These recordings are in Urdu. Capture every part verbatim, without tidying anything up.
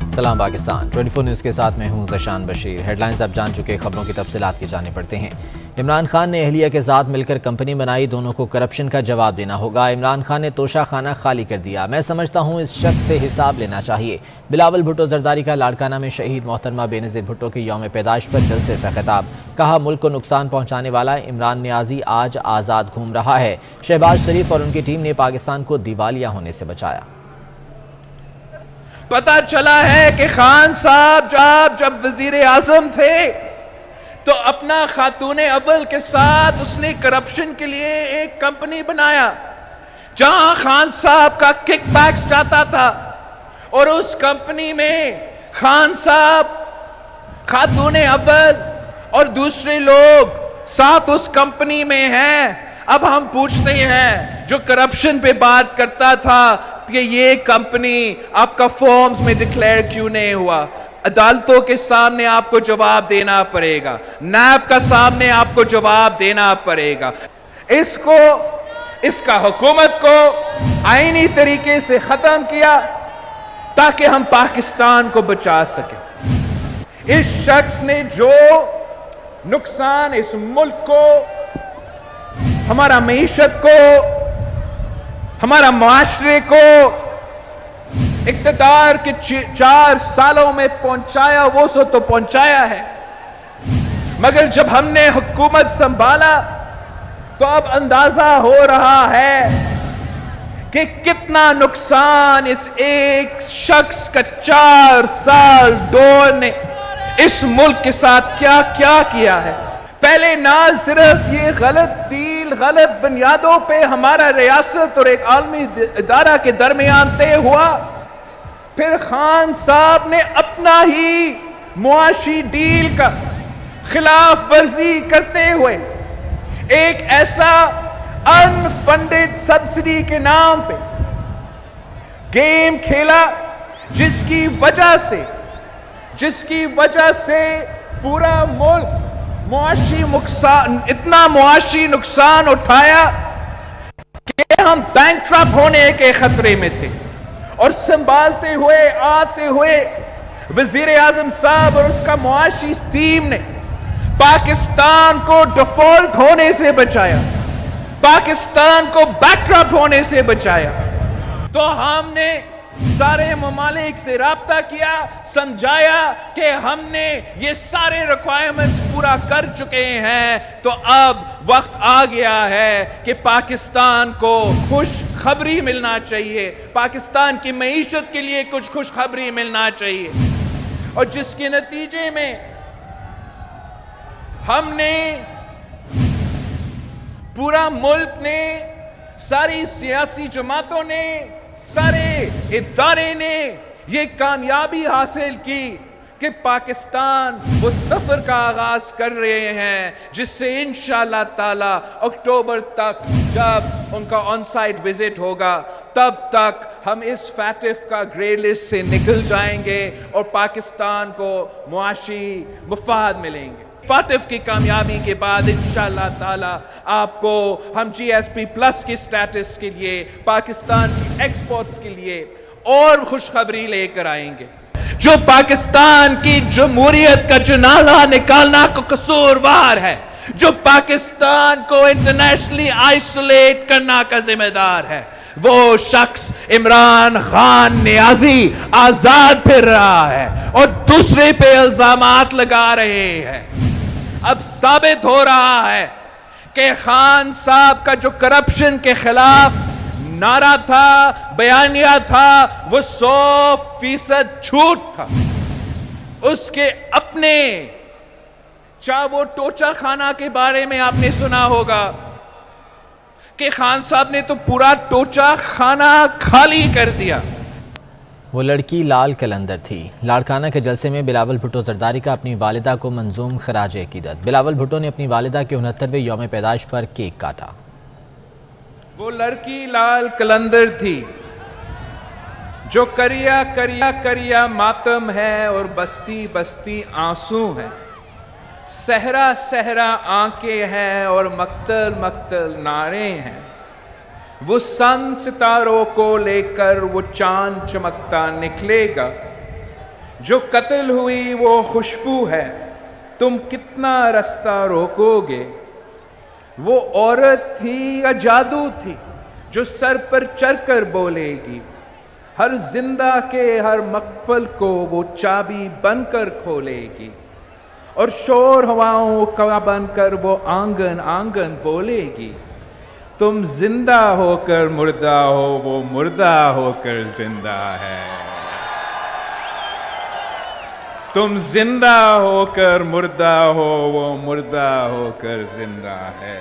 سلام پاکستان، ٹوئنٹی فور نیوز کے ساتھ میں ہوں ذیشان بشیر۔ ہیڈ لائنز اب جان چکے، خبروں کی تفصیلات کی جانب پڑتے ہیں۔ عمران خان نے اہلیہ کے ساتھ مل کر کمپنی بنائی، دونوں کو کرپشن کا جواب دینا ہوگا۔ عمران خان نے توشہ خانہ خالی کر دیا، میں سمجھتا ہوں اس شخص سے حساب لینا چاہیے۔ بلاول بھٹو زرداری کا لاڑکانہ میں شہید محترمہ بے نظیر بھٹو کے یوم پیدائش پر جلسے سے خطاب، کہا ملک کو نقصان پہنچانے والا عمران نیازی آج آزاد گھوم رہا ہے۔ شہباز شریف اور ان کی ٹیم نے پاکستان کو دیوالیہ ہونے سے بچایا۔ پتہ چلا ہے کہ خان صاحب جب جب وزیر اعظم تھے تو اپنا خاتون اول کے ساتھ اس نے کرپشن کے لیے ایک کمپنی بنایا جہاں خان صاحب کا کک بیکس جاتا تھا، اور اس کمپنی میں خان صاحب، خاتون اول اور دوسرے لوگ ساتھ اس کمپنی میں ہیں۔ اب ہم پوچھتے ہیں جو کرپشن پہ بات کرتا تھا کہ یہ کمپنی آپ کا فارمز میں ڈکلیئر کیوں نہیں ہوا؟ عدالتوں کے سامنے آپ کو جواب دینا پڑے گا، نیب کا سامنے آپ کو جواب دینا پڑے گا۔ اس کو، اس کا حکومت کو آئینی طریقے سے ختم کیا تاکہ ہم پاکستان کو بچا سکیں۔ اس شخص نے جو نقصان اس ملک کو، ہمارا معیشت کو، ہمارا معاشرے کو اقتدار کے چار سالوں میں پہنچایا وہ سو تو پہنچایا ہے، مگر جب ہم نے حکومت سنبھالا تو اب اندازہ ہو رہا ہے کہ کتنا نقصان اس ایک شخص کا چار سال دور نے اس ملک کے ساتھ کیا کیا کیا ہے۔ پہلے نہ صرف یہ غلط ڈیل، غلط بنیادوں پہ ہمارا ریاست اور ایک عالمی ادارہ کے درمیان طے ہوا، پھر خان صاحب نے اپنا ہی معاشی ڈیل کا خلاف ورزی کرتے ہوئے ایک ایسا ان فنڈڈ سبسڈی کے نام پہ گیم کھیلا جس کی وجہ سے جس کی وجہ سے پورا ملک معاشی نقصان، اتنا معاشی نقصان اٹھایا کہ ہم بینکرپٹ ہونے کے خطرے میں تھے، اور سنبھالتے ہوئے آتے ہوئے وزیر اعظم صاحب اور اس کا معاشی ٹیم نے پاکستان کو ڈیفالٹ ہونے سے بچایا، پاکستان کو بینکرپٹ ہونے سے بچایا۔ تو ہم نے سارے ممالک سے رابطہ کیا، سمجھایا کہ ہم نے یہ سارے ریکوائرمنٹس پورا کر چکے ہیں، تو اب وقت آ گیا ہے کہ پاکستان کو خوش خبری ملنا چاہیے، پاکستان کی معیشت کے لیے کچھ خوش خبری ملنا چاہیے، اور جس کے نتیجے میں ہم نے، پورا ملک نے، ساری سیاسی جماعتوں نے، سارے ادارے نے یہ کامیابی حاصل کی کہ پاکستان وہ سفر کا آغاز کر رہے ہیں جس سے انشاءاللہ تعالی اکتوبر تک جب ان کا آن سائٹ وزٹ ہوگا تب تک ہم اس فیٹف کا گرے لسٹ سے نکل جائیں گے اور پاکستان کو معاشی مفاد ملیں گے۔ فیٹف کی کامیابی کے بعد انشاءاللہ تعالی آپ کو ہم جی ایس پی پلس کی سٹیٹس کے لیے، پاکستان کی ایکسپورٹس کے لیے اور خوشخبری لے کر آئیں گے۔ جو پاکستان کی جمہوریت کا جنازہ نکالنا کو قصوروار ہے، جو پاکستان کو انٹرنیشنلی آئسولیٹ کرنا کا ذمہ دار ہے، وہ شخص عمران خان نیازی آزاد پھر رہا ہے اور دوسرے پہ الزامات لگا رہے ہیں۔ اب ثابت ہو رہا ہے کہ خان صاحب کا جو کرپشن کے خلاف نعرہ تھا، بیانیہ تھا، وہ سو فیصد جھوٹ تھا۔ اس کے اپنے، چاہے وہ ٹوچہ خانہ کے بارے میں آپ نے سنا ہوگا کہ خان صاحب نے تو پورا ٹوچہ خانہ خالی کر دیا۔ وہ لڑکی لال قلندر تھی۔ لاڑکانہ کے جلسے میں بلاول بھٹو زرداری کا اپنی والدہ کو منظوم خراج عقیدت۔ بلاول بھٹو نے اپنی والدہ کے انہترویں یوم پیدائش پر کیک کاٹا۔ وہ لڑکی لال قلندر تھی جو کریا کریا کریا ماتم ہے اور بستی بستی آنسو ہے، صحرا صحرا آنکھیں ہیں اور مقتل مقتل نعرے ہیں۔ وہ سن ستاروں کو لے کر وہ چاند چمکتا نکلے گا، जो कत्ल हुई वो खुशबू है, तुम कितना रास्ता रोकोगे। वो औरत थी या जादू थी जो सर पर चढ़कर बोलेगी, हर जिंदा के हर मकफल को वो चाबी बनकर खोलेगी, और शोर हवाओं का बनकर वो आंगन आंगन बोलेगी। तुम जिंदा होकर मुर्दा हो, वो मुर्दा होकर जिंदा है। तुम जिंदा होकर मुर्दा हो, वो मुर्दा होकर जिंदा है।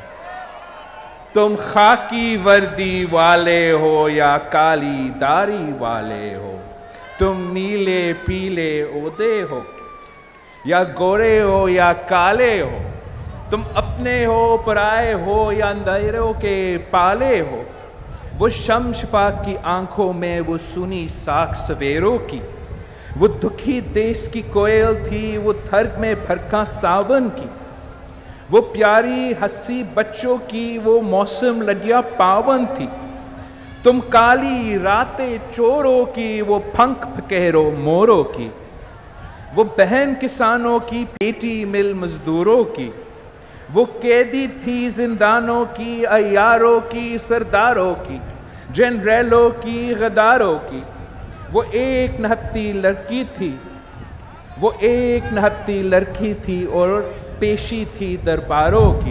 तुम खाकी वर्दी वाले हो या काली दाढ़ी वाले हो, तुम नीले पीले ओदे हो या गोरे हो या काले हो, तुम अपने हो पराए हो या अंधेरों के पाले हो। वो शमशफा की आंखों में वो सुनी साख सवेरों की, वो दुखी देश की कोयल थी, वो थर्ग में फरका सावन की। वो प्यारी हंसी बच्चों की, वो मौसम लडिया पावन थी। तुम काली रातें चोरों की, वो पंख फकेरो मोरों की। वो बहन किसानों की, बेटी मिल मजदूरों की। वो कैदी थी जिंदानों की, अयारों की, सरदारों की, जनरलों की, गद्दारों की। वो एक नहत्ती लड़की थी, वो एक नहत्ती लड़की थी और पेशी थी दरबारों की।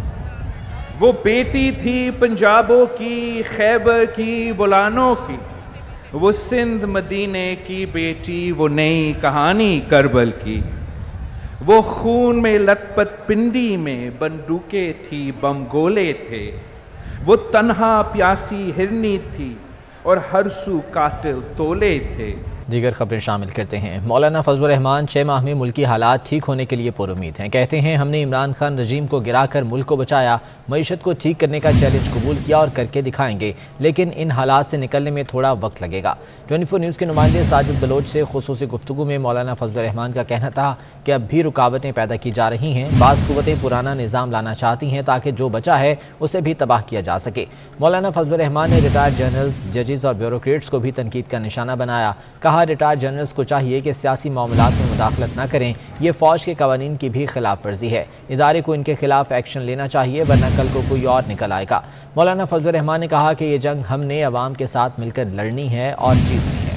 वो बेटी थी पंजाबों की, खैबर की, बुलानों की। वो सिंध मदीने की बेटी, वो नई कहानी करबल की। वो खून में लथपथ पिंडी में बंदूकें थी, बम गोले थे। वो तन्हा प्यासी हिरनी थी और हर सू कातिल तोले थे। दीगर खबरें शामिल करते हैं। मौलाना फजलुर रहमान छः माह में मुल्की हालात ठीक होने के लिए पुरुमीद हैं। कहते हैं हमने इमरान खान रजीम को गिराकर मुल्क को बचाया, मईशत को ठीक करने का चैलेंज कबूल किया और करके दिखाएंगे, लेकिन इन हालात से निकलने में थोड़ा वक्त लगेगा। चौबीस न्यूज़ के नुमाइंदे साजिद बलोच से खुसूसी गुफ्तगू में मौलाना फजलुर रहमान का कहना था कि अब भी रुकावटें पैदा की जा रही हैं। बाज़ कुव्वतें पुराना निज़ाम लाना चाहती हैं ताकि जो बचा है उसे भी तबाह किया जा सके। मौलाना फजलुर रहमान ने रिटायर्ड जनरल्स, जजेस और ब्यूरोक्रेट्स को भी तनकीद का निशाना बनाया। कहा रिटायर्ड जनरल्स को चाहिए कि सियासी मामलात में मुदाखलत न करें, ये फौज के कवानीन की भी खिलाफ वर्जी है। इदारे को इनके खिलाफ एक्शन लेना चाहिए, वरना कल को कोई और निकल आएगा। मौलाना फजलुर रहमान ने कहा कि ये जंग हमने अवाम के साथ मिलकर लड़नी है और जीतनी है।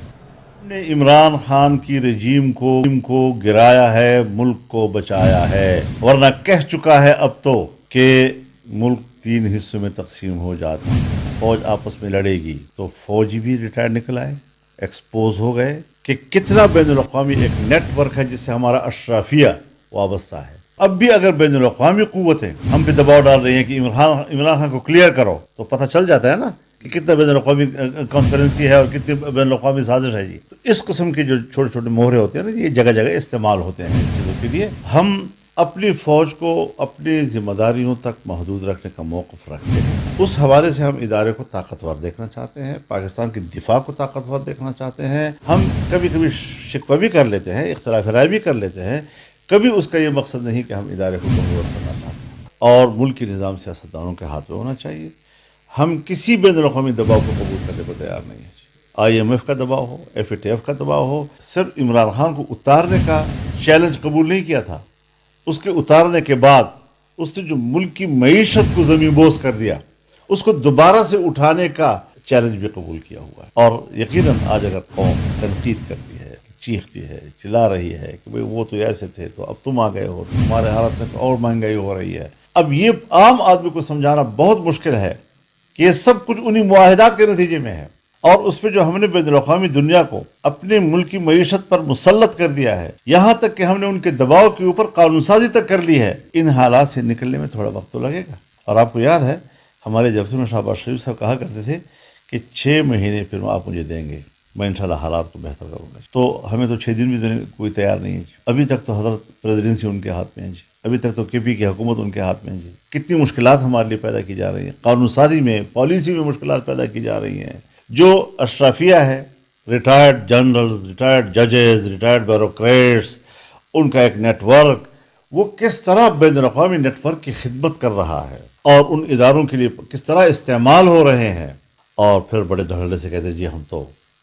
हमने इमरान खान की रजीम को को गिराया है, मुल्क को बचाया है, वरना कह चुका है अब तो कि मुल्क तीन हिस्सों में तकसीम हो जाता, फौज आपस में लड़ेगी तो फौजी भी रिटायर्ड निकल आए। एक्सपोज हो गए कि कितना बैनुल-अक़वामी एक नेटवर्क है जिससे हमारा अशराफिया वाबस्ता है। अब भी अगर बैनुल-अक़वामी क़ुव्वतें हम पे दबाव डाल रही हैं कि इमरान इमरान खान को क्लियर करो, तो पता चल जाता है ना कि कितना बैनुल-अक़वामी कॉन्स्पिरेंसी है और कितनी बैनुल-अक़वामी साजिश है जी। तो इस किस्म के जो छोटे छोटे मोहरे होते हैं ना, ये जगह जगह इस्तेमाल होते हैं इस चीज़ों के लिए। हम अपनी फ़ौज को अपनी जिम्मेदारियों तक महदूद रखने का मौक़िफ़ रखते हैं। उस हवाले से हम इदारे को ताकतवर देखना चाहते हैं, पाकिस्तान की दिफा को ताकतवर देखना चाहते हैं। हम कभी कभी शिकवा भी कर लेते हैं, इख्तिलाफ राय भी कर लेते हैं, कभी उसका ये मकसद नहीं कि हम इदारे को कमज़ोर करना चाहते हैं। और मुल्की निज़ाम सियासतदानों के हाथ में होना चाहिए। हम किसी बैनुल-अक़वामी दबाव को कबूल करने को तैयार नहीं है। आई एम एफ का दबाव हो, एफ ए टी एफ का दबाव हो, सिर्फ इमरान खान को उतारने का चैलेंज कबूल नहीं किया था। उसके उतारने के बाद उसने जो मुल्क की मईशत को ज़मींबोस कर दिया, उसको दोबारा से उठाने का चैलेंज भी कबूल किया हुआ है। और यकीनन आज अगर कौम तनकीद करती है, चीखती है, चिल्ला रही है कि भाई वो तो ऐसे थे, तो अब तुम आ गए हो, तुम्हारे हालत में तो और महंगाई हो रही है। अब ये आम आदमी को समझाना बहुत मुश्किल है कि ये सब कुछ उन्हीं मुआहिदात के नतीजे में है। और उस पर जो हमने बैनुल-अक़वामी दुनिया को अपने मुल्क की मईशत पर मुसल्लत कर दिया है, यहाँ तक कि हमने उनके दबाव के ऊपर कानून साजी तक कर ली है, इन हालात से निकलने में थोड़ा वक्त तो लगेगा। और आपको याद है हमारे जलसे में शहबाज शरीफ साहब कहा करते थे कि छः महीने फिर आप मुझे देंगे, मैं इंशाल्लाह हालात को बेहतर करूँगा। तो हमें तो छः दिन भी देने कोई तैयार नहीं है जी। अभी तक तो हज़रत प्रेसिडेंसी उनके हाथ में है जी, अभी तक तो के पी की हुकूमत उनके हाथ में है जी। कितनी मुश्किलात हमारे लिए पैदा की जा रही हैं, कानून साजी में, पॉलिसी में मुश्किलात पैदा की जा रही हैं। जो अशराफिया है, रिटायर्ड जनरल्स, रिटायर्ड जजेस, रिटायर्ड ब्यूरोक्रेट्स, उनका एक नेटवर्क, वो किस तरह बैनुल-अक़वामी नेटवर्क की खिदमत कर रहा है और उन इदारों के लिए किस तरह इस्तेमाल हो रहे हैं। और फिर बड़े धड़ल्ले से कहते हैं जी हम तो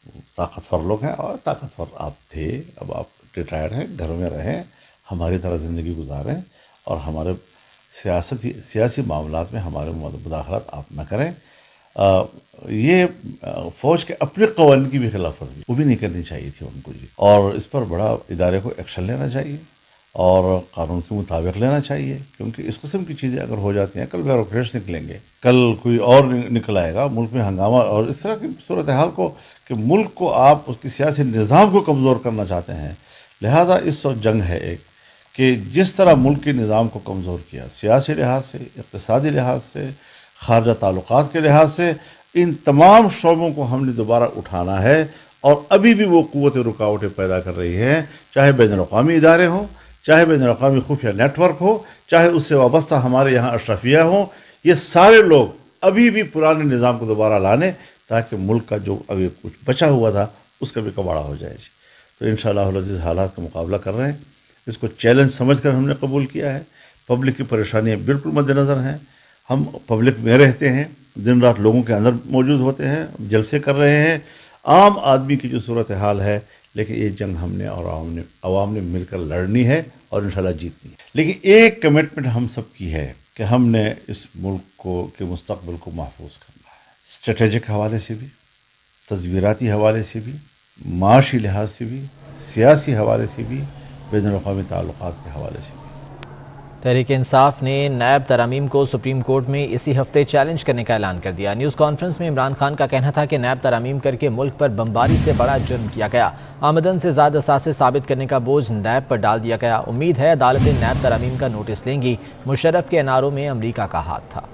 طاقتور لوگ ہیں اور طاقتور آپ تھے، اب آپ ریٹائرڈ ہیں، گھر میں رہیں، ہماری طرح زندگی گزاریں اور ہمارے سیاسی سیاسی معاملات میں ہمارے مداخلات آپ نہ کریں۔ آ, یہ فوج کے اپنے قوانین کی بھی خلاف ورزی وہ بھی نہیں کرنی چاہیے تھی ان کو جی، اور اس پر بڑا ادارے کو ایکشن لینا چاہیے اور قانون کے مطابق لینا چاہیے، کیونکہ اس قسم کی چیزیں اگر ہو جاتی ہیں، کل بیوروکریٹس نکلیں گے، کل کوئی اور نکل آئے گا، ملک میں ہنگامہ، اور اس طرح کی صورتحال کو کہ ملک کو آپ اس کی سیاسی نظام کو کمزور کرنا چاہتے ہیں۔ لہذا اس وقت جنگ ہے ایک کہ جس طرح ملک کے نظام کو کمزور کیا، سیاسی لحاظ سے، اقتصادی لحاظ سے، خارجہ تعلقات کے لحاظ سے، ان تمام شعبوں کو ہم نے دوبارہ اٹھانا ہے، اور ابھی بھی وہ قوت رکاوٹیں پیدا کر رہی ہیں، چاہے بین الاقوامی ادارے ہوں، چاہے بین الاقوامی خفیہ نیٹ ورک ہو، چاہے اس سے وابستہ ہمارے یہاں اشرفیہ ہوں، یہ سارے لوگ ابھی بھی پرانے نظام کو دوبارہ لانے تاکہ ملک کا جو ابھی کچھ بچا ہوا تھا اس کا بھی کباڑا ہو جائے۔ تو انشاءاللہ العزیز حالات کا مقابلہ کر رہے ہیں، اس کو چیلنج سمجھ کر ہم نے قبول کیا ہے۔ پبلک کی پریشانیاں بالکل مد نظر ہیں، ہم پبلک میں رہتے ہیں، دن رات لوگوں کے اندر موجود ہوتے ہیں، جلسے کر رہے ہیں، عام آدمی کی جو صورتحال ہے، لیکن یہ جنگ ہم نے اور عوام نے عوام نے مل کر لڑنی ہے اور انشاءاللہ جیتنی ہے۔ لیکن ایک کمٹمنٹ ہم سب کی ہے کہ ہم نے اس ملک کو کے مستقبل کو محفوظ کرنا ہے، اسٹریٹجک حوالے سے بھی، تصویراتی حوالے سے بھی، معاشی لحاظ سے بھی، سیاسی حوالے سے بھی، بین الاقوامی تعلقات کے حوالے سے بھی۔ تحریک انصاف نے نیب ترامیم کو سپریم کورٹ میں اسی ہفتے چیلنج کرنے کا اعلان کر دیا۔ نیوز کانفرنس میں عمران خان کا کہنا تھا کہ نیب ترامیم کر کے ملک پر بمباری سے بڑا جرم کیا گیا، آمدن سے زیادہ اثاثے ثابت کرنے کا بوجھ نیب پر ڈال دیا گیا۔ امید ہے عدالتیں نیب ترامیم کا نوٹس لیں گی۔ مشرف کے اناروں میں امریکہ کا ہاتھ تھا۔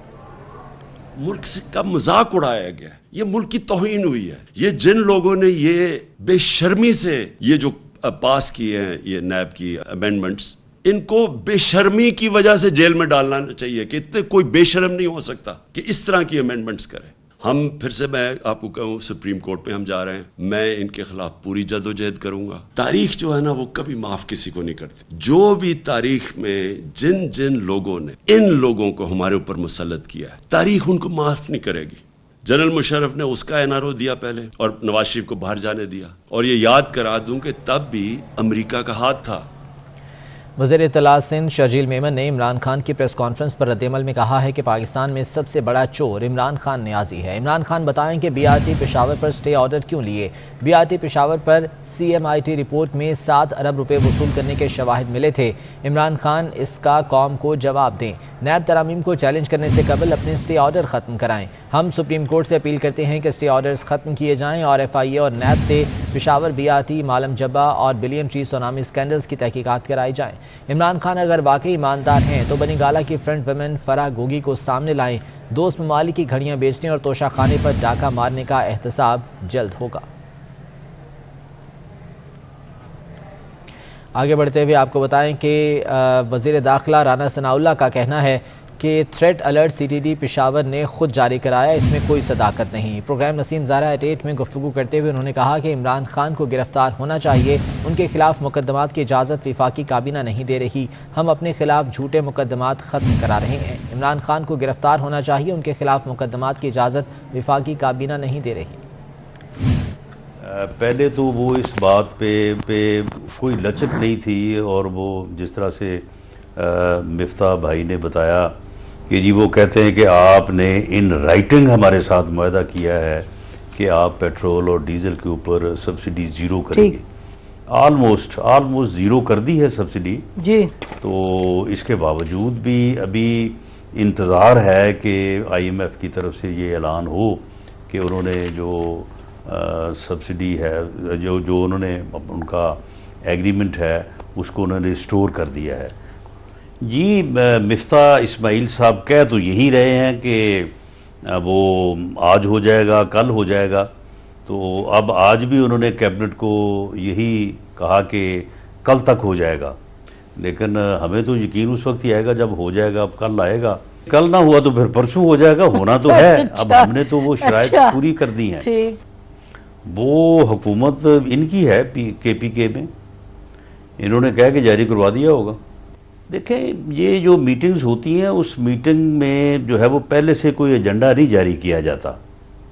ملک سے کا مذاق اڑایا گیا، یہ ملک کی توہین ہوئی ہے۔ یہ جن لوگوں نے یہ بے شرمی سے یہ جو پاس کیے ہیں یہ نیب کی امینڈمنٹس، ان کو بے شرمی کی وجہ سے جیل میں ڈالنا چاہیے کہ اتنے کوئی بے شرم نہیں ہو سکتا کہ اس طرح کی امینڈمنٹس کریں۔ ہم پھر سے میں آپ کو کہوں سپریم کورٹ پہ ہم جا رہے ہیں، میں ان کے خلاف پوری جد و جہد کروں گا۔ تاریخ جو ہے نا وہ کبھی معاف کسی کو نہیں کرتی۔ جو بھی تاریخ میں جن جن لوگوں نے ان لوگوں کو ہمارے اوپر مسلط کیا ہے، تاریخ ان کو معاف نہیں کرے گی۔ جنرل مشرف نے اس کا این آر او دیا پہلے اور نواز شریف کو باہر جانے دیا، اور یہ یاد کرا دوں کہ تب بھی امریکہ کا ہاتھ تھا۔ وزیر اطلاعات سندھ شرجیل میمن نے عمران خان کی پریس کانفرنس پر رد عمل میں کہا ہے کہ پاکستان میں سب سے بڑا چور عمران خان نیازی ہے۔ عمران خان بتائیں کہ بی آر ٹی پشاور پر سٹے آرڈر کیوں لیے؟ بی آر ٹی پشاور پر C M I T report میں سات ارب روپے وصول کرنے کے شواہد ملے تھے۔ عمران خان اس کا قوم کو جواب دیں۔ نیب ترامیم کو چیلنج کرنے سے قبل اپنے سٹے آرڈر ختم کرائیں۔ ہم سپریم کورٹ سے اپیل کرتے ہیں کہ سٹے آرڈرز ختم کیے جائیں اور ایف آئی اے اور نیب سے Peshawar B R T, Malam Jabba اور بلین ٹری سونامی اسکینڈلز کی تحقیقات کرائی جائیں۔ عمران خان اگر واقعی ایماندار ہیں تو بنی گالہ کی فرنٹ ویمن فرح گوگی کو سامنے لائیں۔ دوست ممالک کی گھڑیاں بیچنے اور توشہ خانے پر ڈاکہ مارنے کا احتساب جلد ہوگا۔ آگے بڑھتے ہوئے آپ کو بتائیں کہ وزیر داخلہ رانا ثناء اللہ کا کہنا ہے کہ threat alert C T D Peshawar نے خود جاری کرایا، اس میں کوئی صداقت نہیں۔ Program Naseem Zahra at eight میں گفتگو کرتے ہوئے انہوں نے کہا کہ عمران خان کو گرفتار ہونا چاہیے، ان کے خلاف مقدمات کی اجازت وفاقی کابینہ نہیں دے رہی، ہم اپنے خلاف جھوٹے مقدمات ختم کرا رہے ہیں۔ عمران خان کو گرفتار ہونا چاہیے، ان کے خلاف مقدمات کی اجازت وفاقی کابینہ نہیں دے رہی۔ پہلے تو وہ اس بات پہ پہ کوئی لچک نہیں تھی، اور وہ جس طرح سے مفتاح بھائی نے بتایا کہ جی وہ کہتے ہیں کہ آپ نے ان رائٹنگ ہمارے ساتھ معاہدہ کیا ہے کہ آپ پیٹرول اور ڈیزل کے اوپر سبسڈی زیرو کریں گے۔ آلموسٹ آلموسٹ زیرو کر دی ہے سبسڈی جی، تو اس کے باوجود بھی ابھی انتظار ہے کہ آئی ایم ایف کی طرف سے یہ اعلان ہو کہ انہوں نے جو سبسڈی ہے، جو جو انہوں نے ان کا ایگریمنٹ ہے اس کو انہوں نے ریسٹور کر دیا ہے۔ جی مفتاح اسماعیل صاحب کہہ تو یہی رہے ہیں کہ وہ آج ہو جائے گا، کل ہو جائے گا، تو اب آج بھی انہوں نے کیبنٹ کو یہی کہا کہ کل تک ہو جائے گا، لیکن ہمیں تو یقین اس وقت ہی آئے گا جب ہو جائے گا۔ اب کل آئے گا، کل نہ ہوا تو پھر پرسوں ہو جائے گا، ہونا تو ہے۔ اب ہم نے تو وہ شرائط پوری کر دی ہیں۔ وہ حکومت ان کی ہے کے پی کے میں، انہوں نے کہا کہ جاری کروا دیا ہوگا۔ دیکھیں یہ جو میٹنگز ہوتی ہیں، اس میٹنگ میں جو ہے وہ پہلے سے کوئی ایجنڈا نہیں جاری کیا جاتا،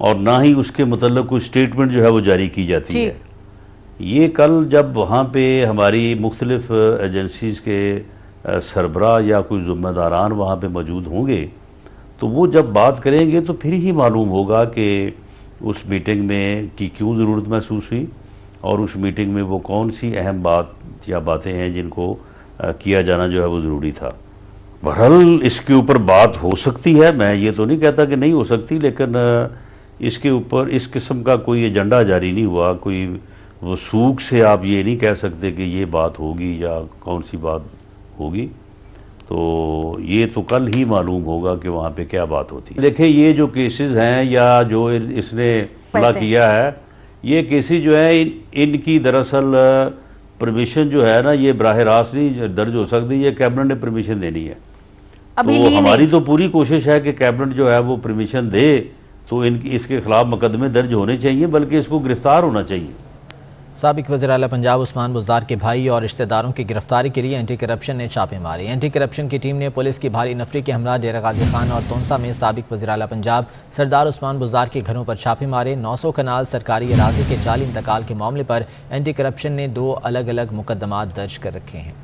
اور نہ ہی اس کے متعلق کوئی اسٹیٹمنٹ جو ہے وہ جاری کی جاتی ہے۔ یہ کل جب وہاں پہ ہماری مختلف ایجنسیز کے سربراہ یا کوئی ذمہ داران وہاں پہ موجود ہوں گے تو وہ جب بات کریں گے تو پھر ہی معلوم ہوگا کہ اس میٹنگ میں کی کیوں ضرورت محسوس ہوئی اور اس میٹنگ میں وہ کون سی اہم بات یا باتیں ہیں جن کو کیا جانا جو ہے وہ ضروری تھا۔ بہرحال اس کے اوپر بات ہو سکتی ہے، میں یہ تو نہیں کہتا کہ نہیں ہو سکتی، لیکن اس کے اوپر اس قسم کا کوئی ایجنڈا جاری نہیں ہوا، کوئی وثوق سے آپ یہ نہیں کہہ سکتے کہ یہ بات ہوگی یا کون سی بات ہوگی، تو یہ تو کل ہی معلوم ہوگا کہ وہاں پہ کیا بات ہوتی ہے۔ دیکھیں یہ جو کیسز ہیں یا جو اس نے حملہ کیا ہے، یہ کیسز جو ہیں ان کی دراصل پرمیشن جو ہے نا یہ براہ راست نہیں درج ہو سکتی، یہ کیبنٹ نے پرمیشن دینی ہے۔ تو ہماری تو پوری کوشش ہے کہ کیبنٹ جو ہے وہ پرمیشن دے تو ان کی اس کے خلاف مقدمے درج ہونے چاہیے، بلکہ اس کو گرفتار ہونا چاہیے۔ سابق وزیر اعلیٰ پنجاب عثمان بزدار کے بھائی اور رشتہ داروں کی گرفتاری کے لیے اینٹی کرپشن نے چھاپے مارے۔ اینٹی کرپشن کی ٹیم نے پولیس کی بھاری نفری کے ہمراہ ڈیرہ غازی خان اور تونسا میں سابق وزیر اعلیٰ پنجاب سردار عثمان بزدار کے گھروں پر چھاپے مارے۔ نو سو کنال سرکاری اراضی کے جعلی انتقال کے معاملے پر اینٹی کرپشن نے دو الگ الگ مقدمات درج کر رکھے ہیں۔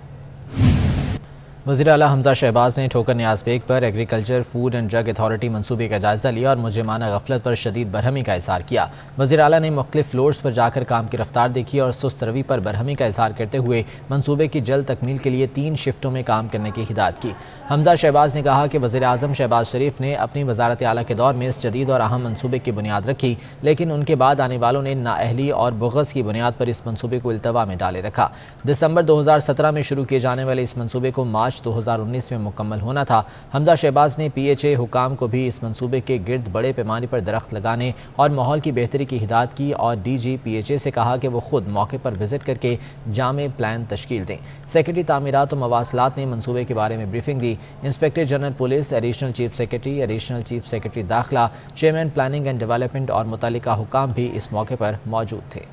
وزیر اعلیٰ حمزہ شہباز نے ٹھوکر نیاز بیگ پر agriculture food and drug authority منصوبے کا جائزہ لیا اور مجرمانہ غفلت پر شدید برہمی کا اظہار کیا۔ وزیر اعلیٰ نے مختلف فلورز پر جا کر کام کی رفتار دیکھی اور سست روی پر برہمی کا اظہار کرتے ہوئے منصوبے کی جلد تکمیل کے لیے تین شفٹوں میں کام کرنے کی ہدایت کی۔ حمزہ شہباز نے کہا کہ وزیر اعظم شہباز شریف نے اپنی وزارت اعلیٰ کے دور میں اس جدید اور اہم منصوبے کی بنیاد رکھی، لیکن ان کے بعد آنے والوں نے نااہلی اور بغض کی بنیاد پر اس منصوبے کو التوا میں ڈالے رکھا۔ دسمبر دو ہزار سترہ میں شروع کیے جانے والے اس منصوبے کو مارچ دو ہزار انیس میں مکمل ہونا تھا۔ حمزہ شہباز نے پی ایچ اے حکام کو بھی اس منصوبے کے گرد بڑے پیمانے پر درخت لگانے اور ماحول کی بہتری کی ہدایت کی اور D G P H A سے کہا کہ وہ خود موقع پر وزٹ کر کے جامع پلان تشکیل دیں۔ سیکرٹری تعمیرات و مواصلات نے منصوبے کے بارے میں بریفنگ دی۔ Inspector general police, additional chief secretary, additional chief secretary داخلہ، چیئرمین پلاننگ اینڈ ڈیولپمنٹ اور متعلقہ حکام بھی اس موقع پر موجود تھے۔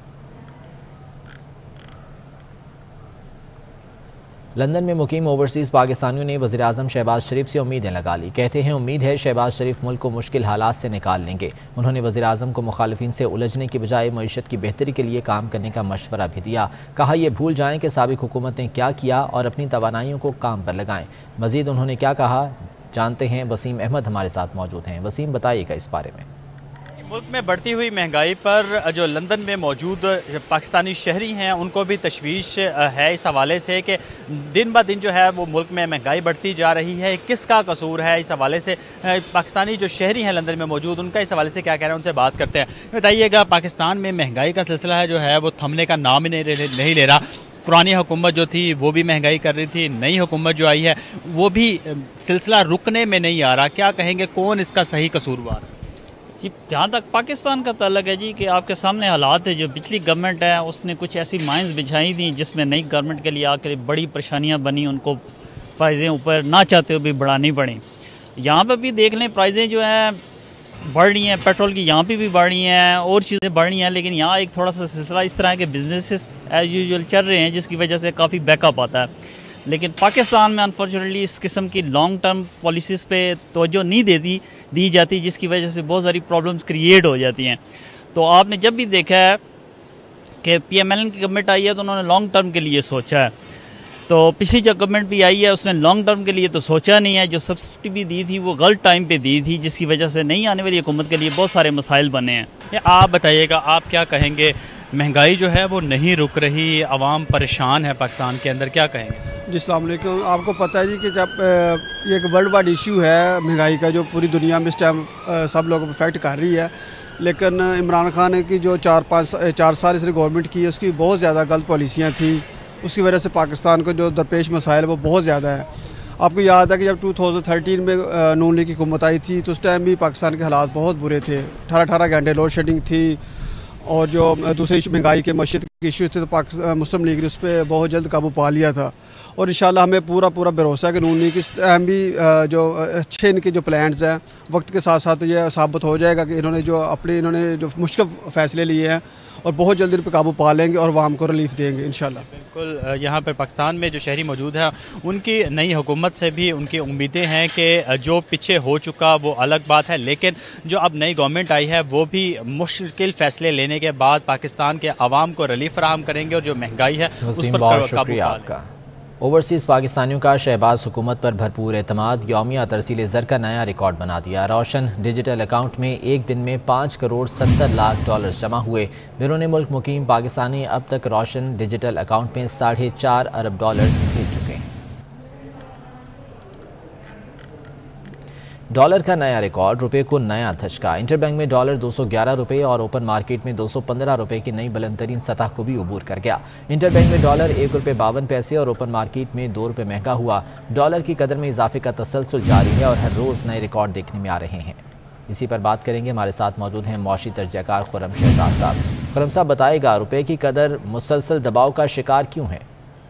لندن میں مقیم اوورسیز پاکستانیوں نے وزیراعظم شہباز شریف سے امیدیں لگا لی۔ کہتے ہیں امید ہے شہباز شریف ملک کو مشکل حالات سے نکال لیں گے۔ انہوں نے وزیراعظم کو مخالفین سے الجھنے کی بجائے معیشت کی بہتری کے لیے کام کرنے کا مشورہ بھی دیا۔ کہا یہ بھول جائیں کہ سابق حکومت نے کیا کیا اور اپنی توانائیوں کو کام پر لگائیں۔ مزید انہوں نے کیا کہا جانتے ہیں، وسیم احمد ہمارے ساتھ موجود ہیں۔ وسیم بتائیے گا اس بارے میں۔ ملک میں بڑھتی ہوئی مہنگائی پر جو لندن میں موجود پاکستانی شہری ہیں ان کو بھی تشویش ہے اس حوالے سے کہ دن بہ دن جو ہے وہ ملک میں مہنگائی بڑھتی جا رہی ہے۔ کس کا قصور ہے اس حوالے سے پاکستانی جو شہری ہیں لندن میں موجود ان کا اس حوالے سے کیا کہہ رہے ہیں، ان سے بات کرتے ہیں۔ بتائیے گا پاکستان میں مہنگائی کا سلسلہ ہے جو ہے وہ تھمنے کا نام ہی نہیں لے رہا۔ پرانی حکومت جو تھی وہ بھی مہنگائی کر رہی تھی، نئی حکومت جو آئی ہے وہ بھی سلسلہ رکنے میں نہیں آ رہا۔ کیا کہیں گے کون اس کا صحیح قصوروار ہے؟ جی جہاں تک پاکستان کا تعلق ہے جی کہ آپ کے سامنے حالات ہے، جو پچھلی گورنمنٹ ہے اس نے کچھ ایسی مائنز بچھائی تھیں جس میں نئی گورنمنٹ کے لیے آ کر بڑی پریشانیاں بنی، ان کو پرائزیں اوپر نہ چاہتے ہوئے بھی بڑھانی پڑیں۔ یہاں پہ بھی دیکھ لیں پرائزیں جو ہیں بڑھ رہی ہیں، پیٹرول کی یہاں پہ بھی بڑھ رہی ہیں اور چیزیں بڑھ رہی ہیں، لیکن یہاں ایک تھوڑا سا سلسلہ اس طرح کے بزنسز ایز یوزول چل رہے ہیں جس کی وجہ سے کافی بیک اپ آتا ہے۔ لیکن پاکستان میں انفارچونیٹلی اس قسم کی لانگ ٹرم پالیسیز پہ توجہ نہیں دیتی دی جاتی جس کی وجہ سے بہت ساری پرابلمز کریٹ ہو جاتی ہیں۔ تو آپ نے جب بھی دیکھا ہے کہ پی ایم ایل این کی گورنمنٹ آئی ہے تو انہوں نے لانگ ٹرم کے لیے سوچا ہے، تو پچھلی جو گورنمنٹ بھی آئی ہے اس نے لانگ ٹرم کے لیے تو سوچا نہیں ہے۔ جو سبسڈی بھی دی تھی وہ غلط ٹائم پہ دی تھی جس کی وجہ سے نہیں آنے والی حکومت کے لیے بہت سارے مسائل بنے ہیں۔ آپ بتائیے گا آپ کیا کہیں گے، مہنگائی جو ہے وہ نہیں رک رہی، عوام پریشان ہے پاکستان کے اندر، کیا کہیں گے؟ جی السلام علیکم۔ آپ کو پتہ ہے جی کہ جب یہ ایک ورلڈ وائڈ ایشو ہے مہنگائی کا جو پوری دنیا میں اس ٹائم سب لوگوں کو افیکٹ کر رہی ہے، لیکن عمران خان کی جو چار پانچ چار سال اس نے گورنمنٹ کی اس کی بہت زیادہ غلط پالیسیاں تھیں، اس کی وجہ سے پاکستان کو جو درپیش مسائل وہ بہت زیادہ ہے۔ آپ کو یاد ہے کہ جب ٹو تھاؤزنڈ تھرٹین میں نون لیگ کی حکومت آئی تھی تو اس ٹائم بھی پاکستان کے حالات بہت برے تھے، اٹھارہ اٹھارہ گھنٹے لوڈ شیڈنگ تھی، اور جو دوسری مہنگائی کے معیشت کے ایشو تھے تو پاکستان مسلم لیگ نے اس پہ بہت جلد قابو پا لیا تھا، اور انشاءاللہ ہمیں پورا پورا بھروسہ ہے کہ نون لیگ اس ٹائم بھی جو اچھے ان کے جو پلانز ہیں وقت کے ساتھ ساتھ یہ ثابت ہو جائے گا کہ انہوں نے جو اپنے انہوں نے جو مشکل فیصلے لیے ہیں اور بہت جلد ان پہ قابو پا لیں گے اور عوام کو ریلیف دیں گے انشاءاللہ۔ बिल्कुल, यहाँ पर पाकिस्तान में जो शहरी मौजूद हैं उनकी नई हुकूमत से भी उनकी उम्मीदें हैं कि जो पीछे हो चुका वो अलग बात है, लेकिन जो अब नई गवर्नमेंट आई है वो भी मुश्किल फ़ैसले लेने के बाद पाकिस्तान के अवाम को रिलीफ फराहम करेंगे और जो महंगाई है उस पर काबू पाएगा। ओवरसीज़ पाकिस्तानियों का शहबाज हुकूमत पर भरपूर एतमाद, यौमिया तरसील ज़र का नया रिकॉर्ड बना दिया। रोशन डिजिटल अकाउंट में एक दिन में पाँच करोड़ सत्तर लाख डॉलर जमा हुए। बैरून मुल्क मुकीम पाकिस्तानी अब तक रोशन डिजिटल अकाउंट में साढ़े चार अरब डॉलर भेज चुके हैं। डॉलर का नया रिकॉर्ड, रुपए को नया धचका। इंटरबैंक में डॉलर दो सौ ग्यारह रुपए और ओपन मार्केट में दो सौ पंद्रह रुपए की नई बुलंद तरीन सतह को भी अबूर कर गया। इंटरबैंक में डॉलर एक रुपये बावन पैसे और ओपन मार्केट में दो रुपये महंगा हुआ। डॉलर की कदर में इजाफे का तसलसल जारी है और हर रोज़ नए रिकॉर्ड देखने में आ रहे हैं। इसी पर बात करेंगे, हमारे साथ मौजूद हैं मौशी तर्जयकार खुर्रम शहजाद साहब। खुर्रम साहब, बताएगा रुपए की कदर मुसलसल दबाव का शिकार क्यों है?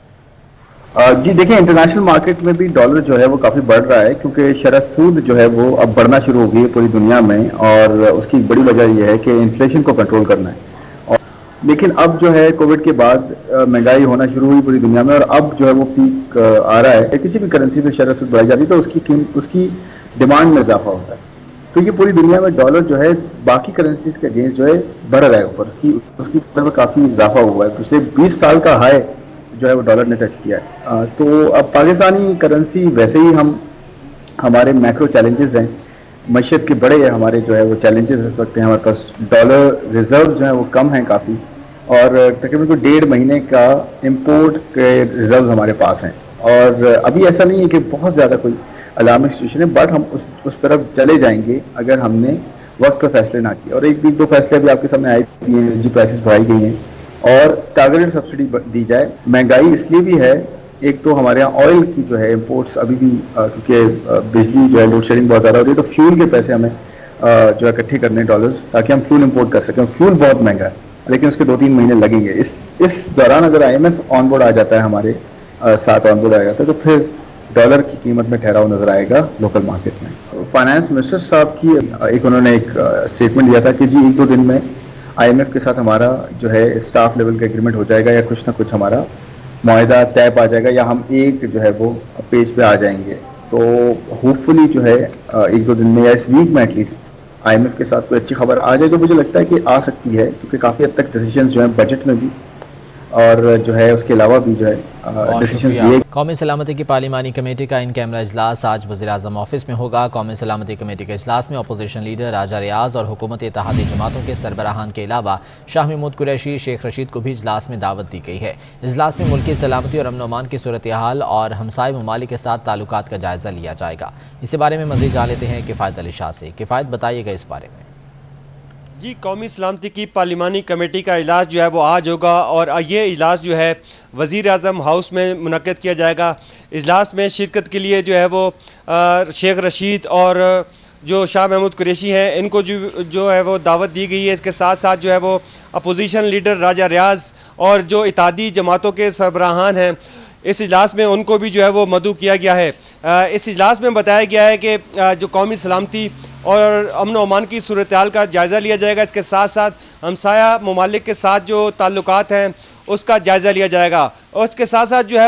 जी देखिए, इंटरनेशनल मार्केट में भी डॉलर जो है वो काफ़ी बढ़ रहा है क्योंकि शरह सूद जो है वो अब बढ़ना शुरू हो गई है पूरी दुनिया में, और उसकी बड़ी वजह यह है कि इन्फ्लेशन को कंट्रोल करना है। और लेकिन अब जो है कोविड के बाद महंगाई होना शुरू हुई पूरी दुनिया में, और अब जो है वो पीक आ रहा है। किसी भी करेंसी पे शरह सूद बढ़ाई जाती है तो उसकी उसकी डिमांड में इजाफा होता है। तो ये पूरी दुनिया में डॉलर जो है बाकी करेंसीज के अगेंस्ट जो है बढ़ रहा है ऊपर, उसकी उसकी ऊपर काफ़ी इजाफा हुआ है। पिछले बीस साल का हाई जो है वो डॉलर ने टच किया है। आ, तो अब पाकिस्तानी करेंसी वैसे ही हम हमारे मैक्रो चैलेंजेस हैं, मईशत के बड़े हैं हमारे जो है वो चैलेंजेस इस वक्त हैं। हमारे पास डॉलर रिजर्व जो है वो कम हैं काफ़ी, और तकरीबन कोई डेढ़ महीने का इंपोर्ट के रिजर्व हमारे पास हैं। और अभी ऐसा नहीं है कि बहुत ज़्यादा कोई अलार्मिंग सिचुएशन है, बट हम उस उस तरफ चले जाएंगे अगर हमने वक्त पर फैसले ना किए। और एक भी दो फैसले अभी आपके सामने आए, एनर्जी प्राइसेस बढ़ाई गई हैं और टारगेटेड सब्सिडी दी जाए। महंगाई इसलिए भी है, एक तो हमारे यहाँ ऑयल की जो है इंपोर्ट्स अभी भी, क्योंकि बिजली जो है लोड शेडिंग बहुत ज़्यादा हो रही है, तो फ्यूल के पैसे हमें जो है इकट्ठे करने डॉलर्स, ताकि हम फ्यूल इंपोर्ट कर सकें। फ्यूल बहुत महंगा है, लेकिन उसके दो तीन महीने लगेंगे। इस इस दौरान अगर I M F on board आ जाता है, हमारे साथ ऑन बोर्ड आ जाता है, तो फिर डॉलर की कीमत में ठहराव नजर आएगा लोकल मार्केट में। फाइनेंस मिनिस्टर साहब की एक उन्होंने एक स्टेटमेंट दिया था कि जी एक दो दिन में आईएमएफ के साथ हमारा जो है स्टाफ लेवल का एग्रीमेंट हो जाएगा, या कुछ ना कुछ हमारा मुआहदा तय पा जाएगा, या हम एक जो है वो पेज पे आ जाएंगे। तो होपफुली जो है एक दो दिन में या इस वीक में एटलीस्ट आईएमएफ के साथ कोई अच्छी खबर आ जाए, जो मुझे लगता है कि आ सकती है, क्योंकि काफ़ी हद तक डिसीजन जो है बजट में भी और जो है उसके अलावा भी जो है डिसीजंस लिए। कौमी सलामती की पार्लिमानी कमेटी का इन कैमरा इजलास आज वज़ीर-ए-आज़म ऑफिस में होगा। कौमी सलामती कमेटी के इजलास में अपोजिशन लीडर राजा रियाज और हुकूमत इत्तेहादी जमातों के सरबराहान के अलावा शाह महमूद कुरैशी, शेख रशीद को भी इजलास में दावत दी गई है। इजलास में मुल्की सलामती और अमन अमान की सूरत हाल और हमसाय ममालिक के साथ ताल्लुकात का जायज़ा लिया जाएगा। इसी बारे में मज़ीद जान लेते हैं किफ़ायत अली शाह से। किफ़ायत, बताइएगा इस बारे में। जी, कौमी सलामती की पार्लिमानी कमेटी का इजलास जो है वो आज होगा, और ये इजलास जो है वज़ीर-ए-आज़म हाउस में मुनक्किद किया जाएगा। इजलास में शिरकत के लिए जो है वो आ, शेख रशीद और जो शाह महमूद कुरैशी हैं, इनको जो जो है वो दावत दी गई है। इसके साथ साथ जो है वो अपोजिशन लीडर राजा रियाज और जो इत्तेहादी जमातों के सरबराहान हैं, इस इजलास में उनको भी जो है वो मदऊ किया गया है। आ, इस इजलास में बताया गया है कि आ, जो कौमी सलामती और अमन अमान की सूरत हाल का जायज़ा लिया जाएगा। इसके साथ साथ हमसाया ममालिक के साथ जो ताल्लुकात हैं उसका जायज़ा लिया जाएगा, और इसके साथ साथ जो है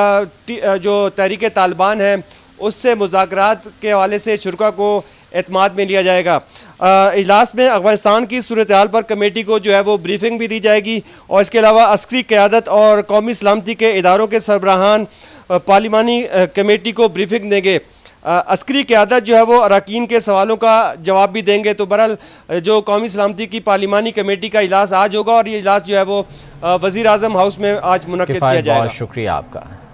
वो जो तहरीक तालिबान है उससे मुज़ाकरात के हवाले से शुरा को एतमाद में लिया जाएगा। इजलास में अफगानिस्तान की सूरत हाल पर कमेटी को जो है वो ब्रीफिंग भी दी जाएगी, और इसके अलावा अस्करी क़यादत और कौमी सलामती के इदारों के सरबराहान पार्लिमानी कमेटी को ब्रीफिंग देंगे। अस्करी क़यादत जो है वो अरकान के सवालों का जवाब भी देंगे। तो बहरहाल जो कौमी सलामती की पार्लिमानी कमेटी का इजलास आज होगा, और ये इजलास जो है वो वज़ीर-ए-आज़म हाउस में आज मुनक्किद किया जाएगा। शुक्रिया आपका।